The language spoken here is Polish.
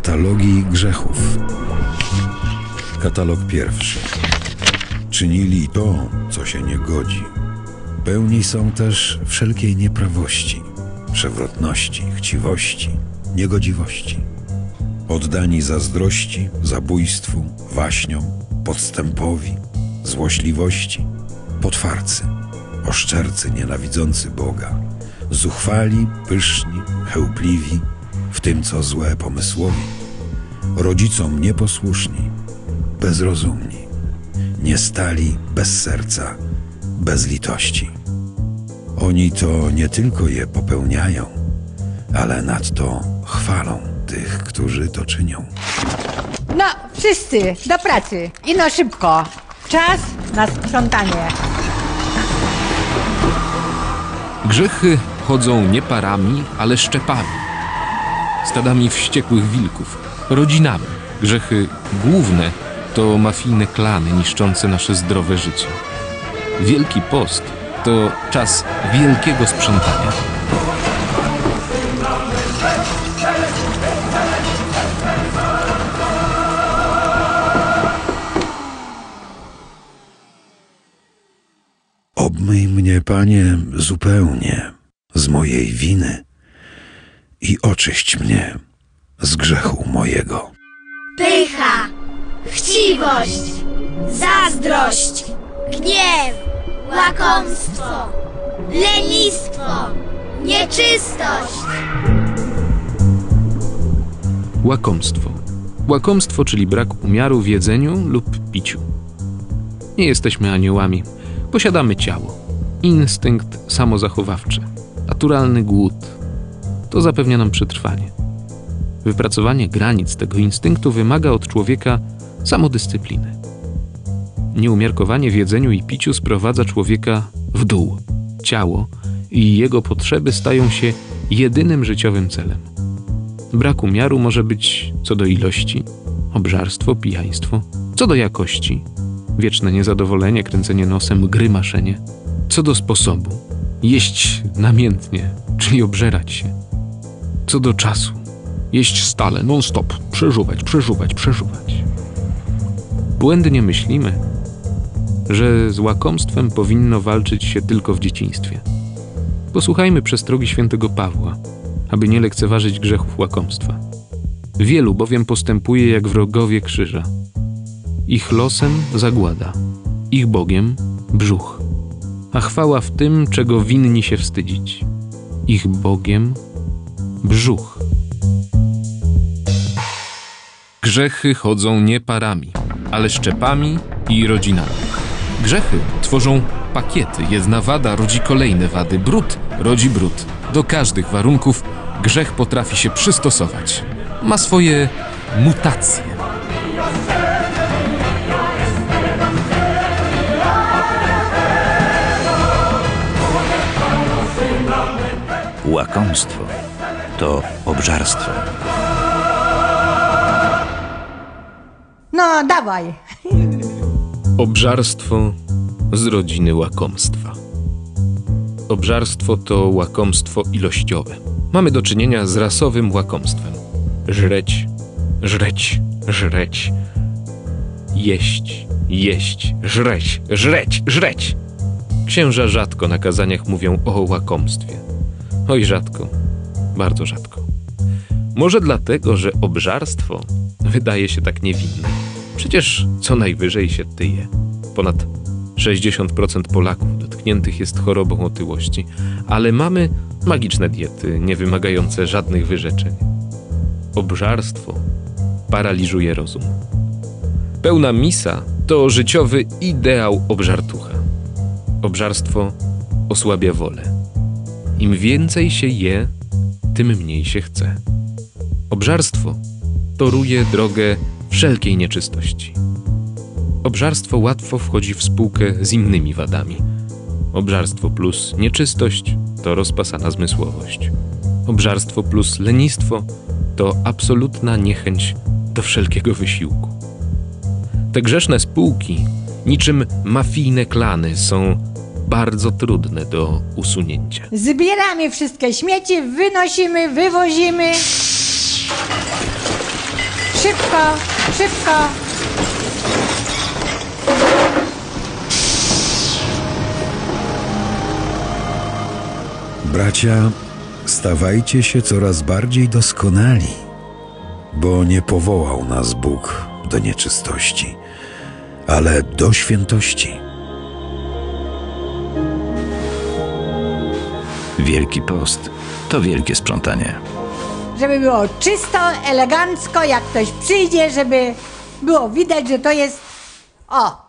Katalogi grzechów. Katalog pierwszy. Czynili to, co się nie godzi. Pełni są też wszelkiej nieprawości, przewrotności, chciwości, niegodziwości. Oddani zazdrości, zabójstwu, waśniom, podstępowi, złośliwości, potwarcy, oszczercy nienawidzący Boga, zuchwali, pyszni, chełpliwi, w tym co złe pomysłowi, rodzicom nieposłuszni, bezrozumni, niestali, bez serca, bez litości. Oni to nie tylko je popełniają, ale nadto chwalą tych, którzy to czynią. No, wszyscy do pracy i no szybko. Czas na sprzątanie. Grzechy chodzą nie parami, ale szczepami. Stadami wściekłych wilków, rodzinami. Grzechy główne to mafijne klany niszczące nasze zdrowe życie. Wielki Post to czas wielkiego sprzątania. Obmyj mnie, Panie, zupełnie z mojej winy i oczyść mnie z grzechu mojego. Pycha, chciwość, zazdrość, gniew, łakomstwo, lenistwo, nieczystość. Łakomstwo. Łakomstwo, czyli brak umiaru w jedzeniu lub piciu. Nie jesteśmy aniołami. Posiadamy ciało, instynkt samozachowawczy, naturalny głód. To zapewnia nam przetrwanie. Wypracowanie granic tego instynktu wymaga od człowieka samodyscypliny. Nieumiarkowanie w jedzeniu i piciu sprowadza człowieka w dół. Ciało i jego potrzeby stają się jedynym życiowym celem. Brak umiaru może być co do ilości, obżarstwo, pijaństwo, co do jakości, wieczne niezadowolenie, kręcenie nosem, grymaszenie. Co do sposobu, jeść namiętnie, czyli obżerać się. Co do czasu, jeść stale, non-stop, przeżuwać. Błędnie myślimy, że z łakomstwem powinno walczyć się tylko w dzieciństwie. Posłuchajmy przestrogi świętego Pawła, aby nie lekceważyć grzechów łakomstwa. Wielu bowiem postępuje jak wrogowie krzyża. Ich losem zagłada, ich Bogiem brzuch, a chwała w tym, czego winni się wstydzić. Ich Bogiem brzuch. Grzechy chodzą nie parami, ale szczepami i rodzinami. Grzechy tworzą pakiety. Jedna wada rodzi kolejne wady. Brud rodzi brud. Do każdych warunków grzech potrafi się przystosować. Ma swoje mutacje. Łakomstwo to obżarstwo. No, dawaj. Obżarstwo z rodziny łakomstwa. Obżarstwo to łakomstwo ilościowe. Mamy do czynienia z rasowym łakomstwem. Żreć, żreć, żreć. Jeść, jeść, żreć, żreć, żreć. Księża rzadko na kazaniach mówią o łakomstwie. Oj, rzadko, bardzo rzadko. Może dlatego, że obżarstwo wydaje się tak niewinne. Przecież co najwyżej się tyje. Ponad 60% Polaków dotkniętych jest chorobą otyłości, ale mamy magiczne diety, nie wymagające żadnych wyrzeczeń. Obżarstwo paraliżuje rozum. Pełna misa to życiowy ideał obżartucha. Obżarstwo osłabia wolę. Im więcej się je, tym mniej się chce. Obżarstwo toruje drogę wszelkiej nieczystości. Obżarstwo łatwo wchodzi w spółkę z innymi wadami. Obżarstwo plus nieczystość to rozpasana zmysłowość. Obżarstwo plus lenistwo to absolutna niechęć do wszelkiego wysiłku. Te grzeszne spółki, niczym mafijne klany, są bardzo trudne do usunięcia. Zbieramy wszystkie śmieci, wynosimy, wywozimy. Szybko, szybko. Bracia, stawajcie się coraz bardziej doskonali, bo nie powołał nas Bóg do nieczystości, ale do świętości. Wielki Post to wielkie sprzątanie. Żeby było czysto, elegancko, jak ktoś przyjdzie, żeby było widać, że to jest... O!